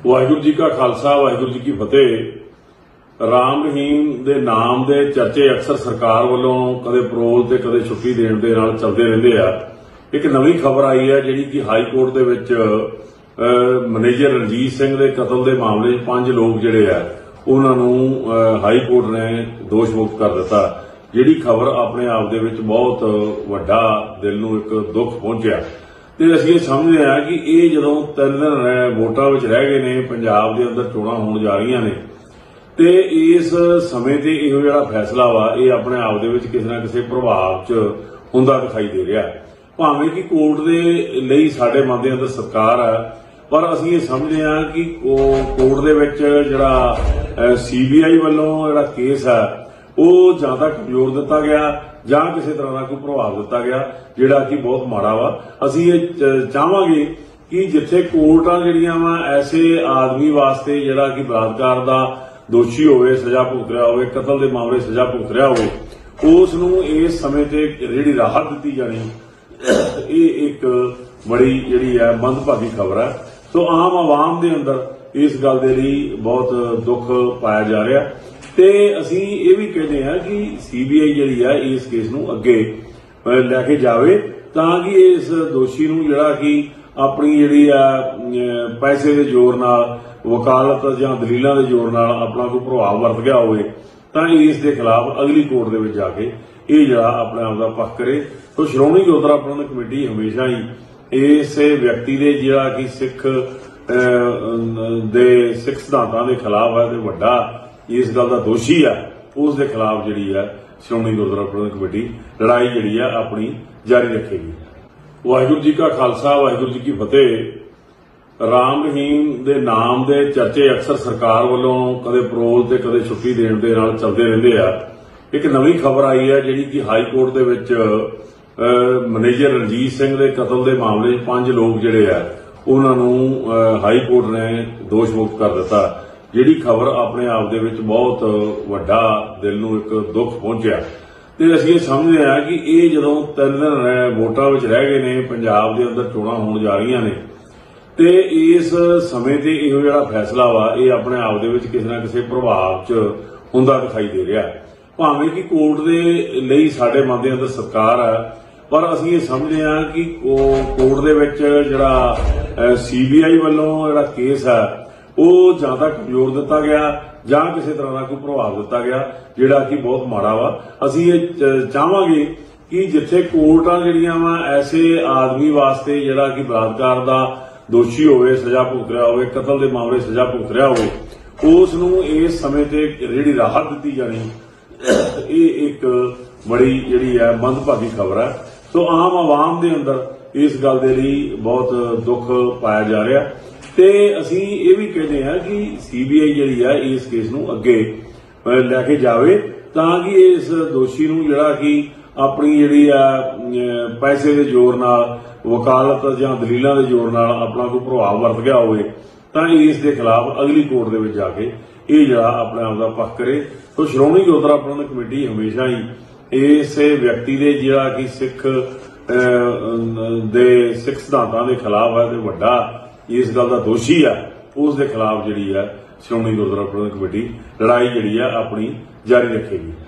वाहिगुरू जी का खालसा वाहिगुरू जी की फतेह। राम रहीम दे नाम दे चर्चे अक्सर सरकार वालों कदे परोल ते कदे छुट्टी देण दे नाल चलदे रहिंदे आ। एक नवीं खबर आई है जिहड़ी कि हाई कोर्ट दे विच मैनेजर रणजीत सिंह दे कतल दे मामले 'च 5 लोग जिहड़े आ उन्हां नूं हाई कोर्ट ने दोष मुक्त कर दिता। जिहड़ी खबर अपने आप दे विच बहुत वड्डा दिल नूं एक दुख पहुंचिया ते असीं ये समझदे आ कि ये जदों 3 दिन वोटां विच रह गए ने, पंजाब दे अंदर चोणां होण जा रहीआं ने ते इस समय ते इहो जिहड़ा फैसला वा ये अपने आप दे विच किसी ना किसी प्रभाव च हुंदा दिखाई दे रिहा। भावें कि कोर्ट दे लई साडे मन दे अंदर सत्कार है, पर असीं ये समझदे आ कि कोर्ट दे विच जिहड़ा CBI वल्लों जिहड़ा केस है ਉਹ ਜਾਂ ਤਾਂ ਕਮਜ਼ੋਰ ਦਿੱਤਾ ਗਿਆ ਜਾਂ ਕਿਸੇ ਤਰ੍ਹਾਂ ਦਾ ਕੋਈ ਪ੍ਰਭਾਵ ਦਿੱਤਾ ਗਿਆ ਜਿਹੜਾ ਕਿ ਬਹੁਤ ਮਾੜਾ ਵਾ। ਅਸੀਂ ਇਹ ਚਾਹਾਂਗੇ ਕਿ ਜਿੱਥੇ ਕੋਰਟਾਂ ਜਿਹੜੀਆਂ ਵਾ ਐਸੇ ਆਦਮੀ ਵਾਸਤੇ ਜਿਹੜਾ ਕਿ ਬਲਾਤਕਾਰ ਦਾ ਦੋਸ਼ੀ ਹੋਵੇ, ਸਜ਼ਾ ਭੁਗਤ ਰਿਹਾ ਹੋਵੇ, ਕਤਲ ਦੇ ਮਾਮਲੇ ਸਜ਼ਾ ਭੁਗਤ ਰਿਹਾ ਹੋਵੇ, ਉਸ ਨੂੰ ਇਸ ਸਮੇਂ ਤੇ ਜਿਹੜੀ ਰਾਹਤ ਦਿੱਤੀ ਜਾਣੀ ਇਹ ਇੱਕ ਬੜੀ ਜਿਹੜੀ ਹੈ ਮੰਦਭਾਗੀ ਖਬਰ ਹੈ। ਸੋ ਆਮ ਆਵਾਮ ਦੇ ਅੰਦਰ ਇਸ ਗੱਲ ਦੇ ਲਈ ਬਹੁਤ ਦੁੱਖ ਪਾਇਆ ਜਾ ਰਿਹਾ ਤੇ ਅਸੀਂ ਇਹ ਵੀ ਕਹਿੰਦੇ ਹਾਂ ਕਿ CBI ਜਿਹੜੀ ਆ ਇਸ ਕੇਸ ਨੂੰ ਅੱਗੇ ਲੈ ਕੇ ਜਾਵੇ ਤਾਂ ਕਿ ਇਸ ਦੋਸ਼ੀ ਨੂੰ ਜਿਹੜਾ ਕਿ ਆਪਣੀ ਜਿਹੜੀ ਆ ਪੈਸੇ ਦੇ ਜ਼ੋਰ ਨਾਲ, ਵਕਾਲਤ ਜਾਂ ਦਲੀਲਾਂ ਦੇ ਜ਼ੋਰ ਨਾਲ ਆਪਣਾ ਕੋਈ ਪ੍ਰਭਾਵ ਵਰਤ ਗਿਆ ਹੋਵੇ ਤਾਂ ਇਸ ਦੇ ਖਿਲਾਫ ਅਗਲੀ ਕੋਰਟ ਦੇ ਵਿੱਚ ਜਾ ਕੇ ਇਹ ਜਿਹੜਾ ਆਪਣੇ ਆਪ ਦਾ ਪੱਖ ਕਰੇ। ਸੋ ਸ਼੍ਰੋਮਣੀ ਗੁਰਦੁਆਰਾ ਪ੍ਰਬੰਧਕ ਕਮੇਟੀ ਹਮੇਸ਼ਾ ਹੀ ਇਸੇ ਵਿਅਕਤੀ ਦੇ ਜਿਹੜਾ ਕਿ ਸਿੱਖ ਸਿਧਾਂਤਾਂ ਦੇ ਖਿਲਾਫ ਹੈ ਤੇ ਵੱਡਾ ਇਸ ਗੱਲ ਦਾ ਦੋਸ਼ੀ ਆ ਉਸ ਦੇ ਖਿਲਾਫ ਜਿਹੜੀ ਹੈ ਸ਼੍ਰੋਮਣੀ ਗੁਰਦੁਆਰਾ ਪ੍ਰਬੰਧਕ ਕਮੇਟੀ ਲੜਾਈ ਜਿਹੜੀ ਆ ਆਪਣੀ ਜਾਰੀ ਰੱਖੇਗੀ। ਵਾਹਿਗੁਰੂ ਜੀ ਕਾ ਖਾਲਸਾ ਵਾਹਿਗੁਰੂ ਜੀ ਕੀ ਫਤਿਹ। ਰਾਮ ਰਹੀਮ ਦੇ ਨਾਮ ਦੇ ਚਰਚੇ ਅਕਸਰ ਸਰਕਾਰ ਵੱਲੋਂ ਕਦੇ ਪਰੋਲ ਤੇ ਕਦੇ ਛੁੱਟੀ ਦੇਣ ਦੇ ਨਾਲ ਚੱਲਦੇ ਰਹਿੰਦੇ ਆ। ਇੱਕ ਨਵੀਂ ਖਬਰ ਆਈ ਹੈ ਜਿਹੜੀ ਕਿ ਹਾਈ ਕੋਰਟ ਦੇ ਵਿੱਚ ਮੈਨੇਜਰ ਰਣਜੀਤ ਸਿੰਘ ਦੇ ਕਤਲ ਦੇ ਮਾਮਲੇ 'ਚ 5 ਲੋਕ ਜਿਹੜੇ ਆ ਉਹਨਾਂ ਨੂੰ ਹਾਈ ਕੋਰਟ ਨੇ ਦੋਸ਼ ਮੁਕਤ ਕਰ ਦਿੱਤਾ। ਜਿਹੜੀ ਖਬਰ ਆਪਣੇ ਆਪ ਦੇ ਵਿੱਚ ਬਹੁਤ ਵੱਡਾ ਦਿਲ ਨੂੰ ਇੱਕ ਦੁੱਖ ਪਹੁੰਚਿਆ ਤੇ ਅਸੀਂ ਇਹ ਸਮਝਦੇ ਆ ਕਿ ਇਹ ਜਦੋਂ 3 ਦਿਨ ਵੋਟਾਂ ਵਿੱਚ ਰਹਿ ਗਏ ਨੇ, ਪੰਜਾਬ ਦੇ ਅੰਦਰ ਚੋਣਾਂ ਹੋਣ ਜਾ ਰਹੀਆਂ ਨੇ ਤੇ ਇਸ ਸਮੇਂ ਤੇ ਇਹੋ ਜਿਹੜਾ ਫੈਸਲਾ ਵਾ ਇਹ ਆਪਣੇ ਆਪ ਦੇ ਵਿੱਚ ਕਿਸੇ ਨਾ ਕਿਸੇ ਪ੍ਰਭਾਵ ਚ ਹੁੰਦਾ ਦਿਖਾਈ ਦੇ ਰਿਹਾ। ਭਾਵੇਂ ਕਿ ਕੋਰਟ ਦੇ ਲਈ ਸਾਡੇ ਮਨ ਦੇ ਅੰਦਰ ਸਤਿਕਾਰ ਹੈ, ਪਰ ਅਸੀਂ ਇਹ ਸਮਝਦੇ ਆ ਕਿ ਕੋਰਟ ਦੇ ਵਿੱਚ ਜਿਹੜਾ CBI ਵੱਲੋਂ ਜਿਹੜਾ ਕੇਸ ਹੈ ਉਹ ਜਾਂ ਤਾਂ ਕਮਜ਼ੋਰ ਦਿੱਤਾ ਗਿਆ ਜਾਂ ਕਿਸੇ ਤਰ੍ਹਾਂ ਦਾ ਕੋਈ ਪ੍ਰਭਾਵ ਦਿੱਤਾ ਗਿਆ ਜਿਹੜਾ ਕਿ ਬਹੁਤ ਮਾੜਾ ਵਾ। ਅਸੀਂ ਇਹ ਚਾਹਾਂਗੇ ਕਿ ਜਿੱਥੇ ਕੋਰਟਾਂ ਜਿਹੜੀਆਂ ਵਾ ਐਸੇ ਆਦਮੀ ਵਾਸਤੇ ਜਿਹੜਾ ਕਿ ਬਲਾਤਕਾਰ ਦਾ ਦੋਸ਼ੀ ਹੋਵੇ, ਸਜ਼ਾ ਭੁਗਤ ਰਿਹਾ ਹੋਵੇ, ਕਤਲ ਦੇ ਮਾਮਲੇ ਸਜ਼ਾ ਭੁਗਤ ਰਿਹਾ ਹੋਵੇ, ਉਸ ਨੂੰ ਇਸ ਸਮੇਂ ਤੇ ਜਿਹੜੀ ਰਾਹਤ ਦਿੱਤੀ ਜਾਣੀ ਇਹ ਇੱਕ ਬੜੀ ਜਿਹੜੀ ਹੈ ਮੰਦਭਾਗੀ ਖਬਰ ਹੈ। ਸੋ ਆਮ ਆਵਾਮ ਦੇ ਅੰਦਰ ਇਸ ਗੱਲ ਦੇ ਲਈ ਬਹੁਤ ਦੁੱਖ ਪਾਇਆ ਜਾ ਰਿਹਾ ਤੇ ਅਸੀਂ ਇਹ ਵੀ ਕਹਿੰਦੇ ਹਾਂ ਕਿ CBI ਜਿਹੜੀ ਆ ਇਸ ਕੇਸ ਨੂੰ ਅੱਗੇ ਲੈ ਕੇ ਜਾਵੇ ਤਾਂ ਕਿ ਇਸ ਦੋਸ਼ੀ ਨੂੰ ਜਿਹੜਾ ਕਿ ਆਪਣੀ ਜਿਹੜੀ ਆ ਪੈਸੇ ਦੇ ਜ਼ੋਰ ਨਾਲ, ਵਕਾਲਤ ਜਾਂ ਦਲੀਲਾਂ ਦੇ ਜ਼ੋਰ ਨਾਲ ਆਪਣਾ ਕੋਈ ਪ੍ਰਭਾਵ ਵਰਤ ਗਿਆ ਹੋਵੇ ਤਾਂ ਇਸ ਦੇ ਖਿਲਾਫ ਅਗਲੀ ਕੋਰਟ ਦੇ ਵਿੱਚ ਜਾ ਕੇ ਇਹ ਜਿਹੜਾ ਆਪਣੇ ਆਪ ਦਾ ਪੱਖ ਕਰੇ। ਸੋ ਸ਼੍ਰੋਮਣੀ ਗੁਰਦੁਆਰਾ ਪ੍ਰਬੰਧਕ ਕਮੇਟੀ ਹਮੇਸ਼ਾ ਹੀ ਇਸੇ ਵਿਅਕਤੀ ਦੇ ਜਿਹੜਾ ਕਿ ਸਿੱਖ ਸਿਧਾਂਤਾਂ ਦੇ ਖਿਲਾਫ ਹੈ ਤੇ ਵੱਡਾ ਇਸ ਗੱਲ ਦਾ ਦੋਸ਼ੀ ਆ ਉਸ ਦੇ ਖਿਲਾਫ ਜਿਹੜੀ ਹੈ ਸ਼੍ਰੋਮਣੀ ਗੁਰਦੁਆਰਾ ਪ੍ਰਬੰਧਕ ਕਮੇਟੀ ਲੜਾਈ ਜਿਹੜੀ ਆ ਆਪਣੀ ਜਾਰੀ ਰੱਖੇਗੀ।